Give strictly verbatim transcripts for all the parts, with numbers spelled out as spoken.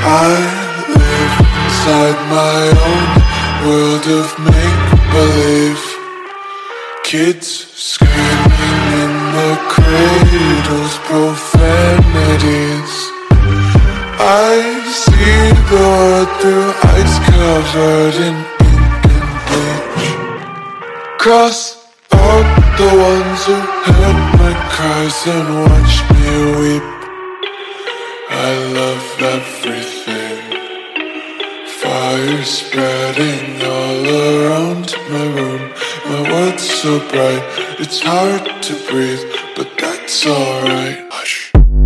I live inside my own world of make-believe. Kids screaming in the cradles, profanities. I see the world through ice covered in ink and bleach. Cross out the ones who heard my cries and watched me weep. I love everything. Fire spreading all around my room. My world's so bright, it's hard to breathe, but that's alright. Hush.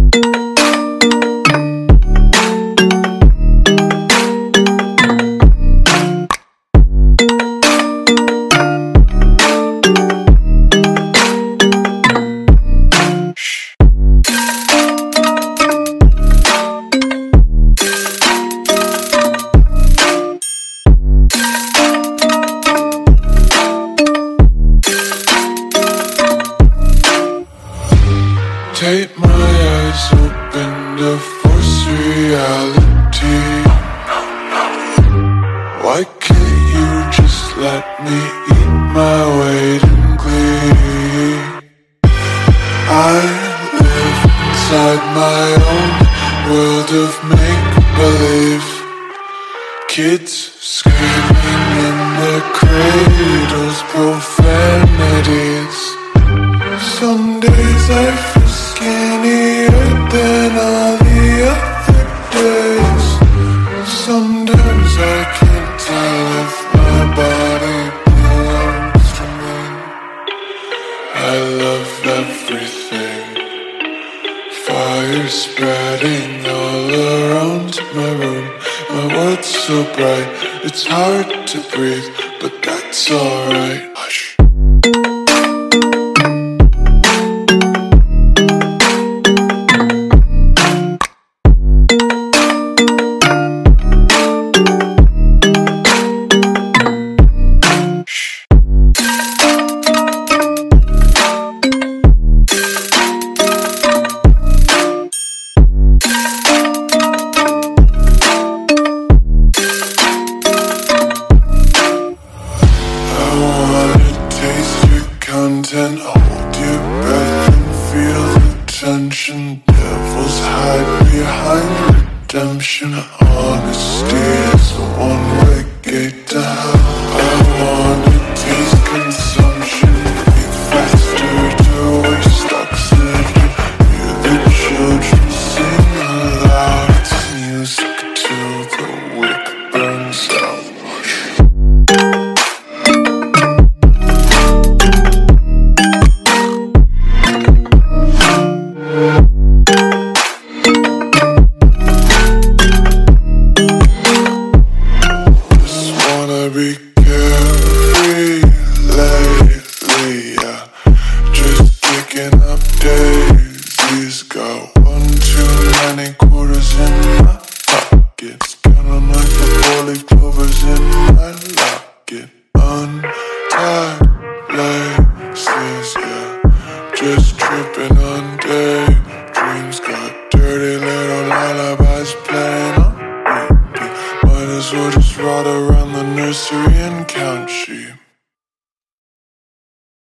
Take my eyes open to force reality. Why can't you just let me eat my weight in glee? I live inside my own world of make-believe. Kids screaming in the cradles, profanities. Some days I feel skinnier than all the other days. Sometimes I can't tell if my body belongs to me. I love everything. Fire spreading all around my room. My world's so bright, it's hard to breathe, but that's alright. Hush. Content, hold your breath and feel the tension. Devils hide behind redemption. Honesty is a one-way gate to hell. I wanna taste consumption, eat faster to waste oxygen. Hear the children sing aloud. It's music till the wick burns out. Be carefree lately, yeah. Just kicking up daisies. Got one too many quarters in my pockets. Counting like the four-leaf clovers in my locket. Untied laces, yeah. Just tripping on daydreams. Got dirty little lullabies playing on repeat. Might as well just ride around the nursery and count sheep.